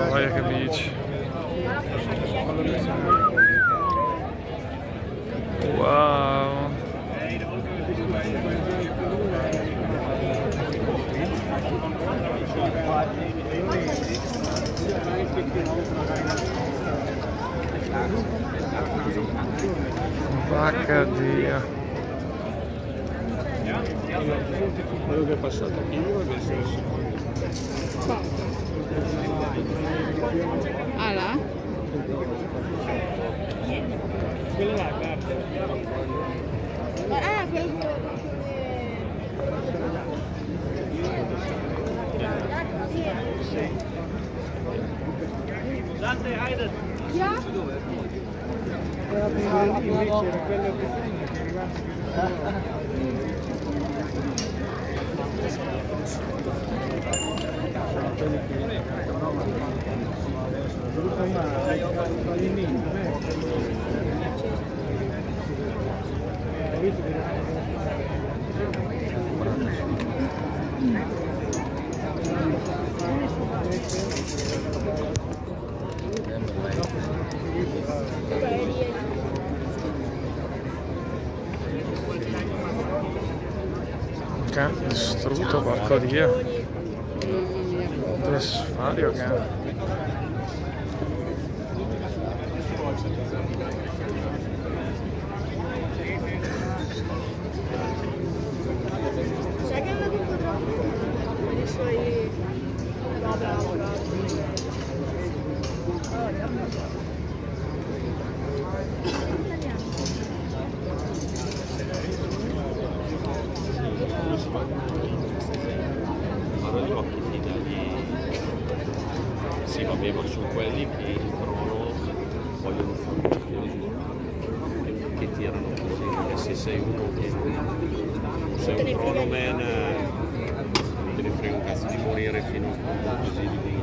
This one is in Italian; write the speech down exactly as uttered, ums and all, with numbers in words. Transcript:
Guarda che bici. Wow. Vacca Dio. Quello che è passato qui deve essere sicuro. Ah là? Quella è la carta. Ah, quel... Scusate, Aiden. Ja? Invece era quello che è arrivato. Che distrutto, porco Dio. Dove sfario che Sai che hanno detto troppo i suoi... No, bravo, bravo. Guarda gli occhi finali. Sì, vabbè, ma sono quelli che il crono vogliono fare che, che tirano così, perché se sei uno che sei un cronoman non te ne frega un cazzo di morire fino a così di